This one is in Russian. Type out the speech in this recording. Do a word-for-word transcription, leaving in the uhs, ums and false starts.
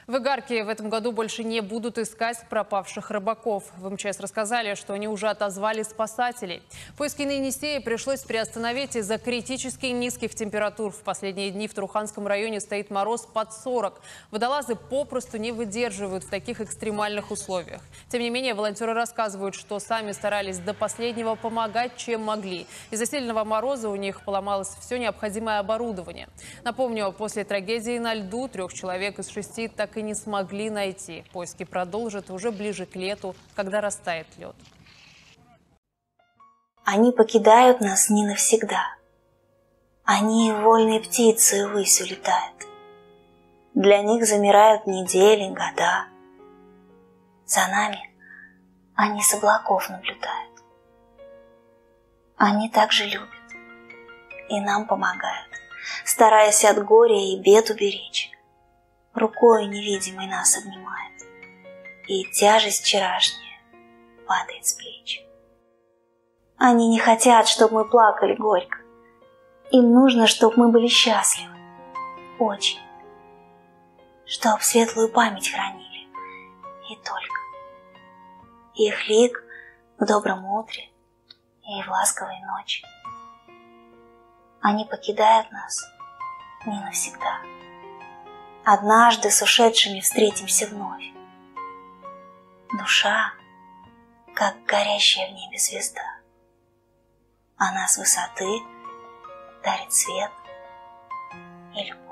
В Игарке в этом году больше не будут искать пропавших рыбаков. В эм че эс рассказали, что они уже отозвали спасателей. Поиски на Енисее пришлось приостановить из-за критически низких температур. В последние дни в Труханском районе стоит мороз под сорок. Водолазы попросту не выдерживают в таких экстремальных условиях. Тем не менее, волонтеры рассказывают, что сами старались до последнего помогать, чем могли. Из-за сильного мороза у них поломалось все необходимое оборудование. Напомню, после трагедии на льду трех человек из шести так и не смогли найти. Поиски продолжат уже ближе к лету, когда растает лед. Они покидают нас не навсегда. Они вольные птицы ввысь улетают. Для них замирают недели, года. За нами они с облаков наблюдают. Они также любят и нам помогают, стараясь от горя и бед уберечь. Рукой невидимой нас обнимает, и тяжесть вчерашняя падает с плеч. Они не хотят, чтобы мы плакали горько. Им нужно, чтобы мы были счастливы. Очень. Чтоб светлую память хранили. И только. Их лик в добром утре и в ласковой ночи. Они покидают нас не навсегда. Однажды с ушедшими встретимся вновь. Душа, как горящая в небе звезда. Она с высоты дарит свет и любовь.